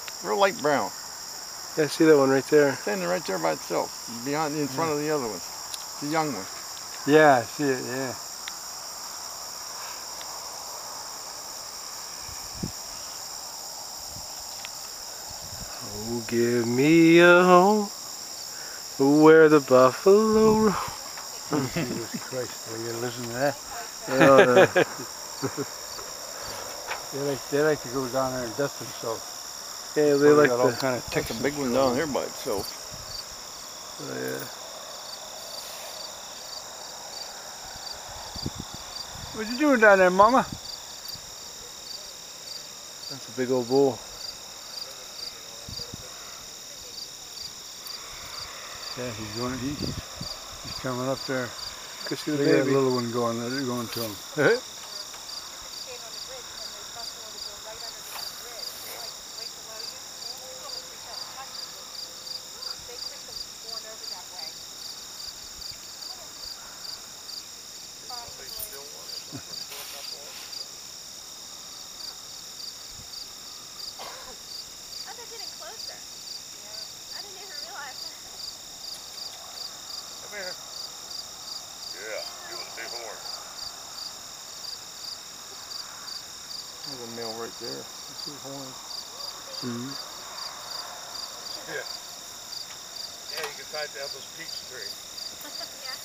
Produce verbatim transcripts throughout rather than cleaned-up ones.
Real light brown. Yeah, I see that one right there. Standing right there by itself, behind, in front yeah. of the other ones. The young one. Yeah, I see it, yeah. Oh, give me a home where the buffalo roam. Oh, Jesus Christ, I gotta listen to that. Oh, no. they, like, they like to go down there and dust themselves. Yeah, they like got the... all kind of ticks. That's a big one down here by itself. Oh, yeah. What you doing down there, Mama? That's a big old bull. Yeah, he's going. He, he's coming up there. Go see the Look baby. at that little one going. They're going to him. Oh, they're getting closer. Yeah. I didn't even realize that. Come here. Yeah, give it a big horn. There's a male right there. You see his horn? Mm-hmm. Yeah. Yeah, you can tie down those peach trees. Yeah.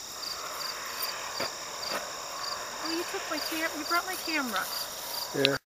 Oh, you took my cam. You brought my camera. Yeah.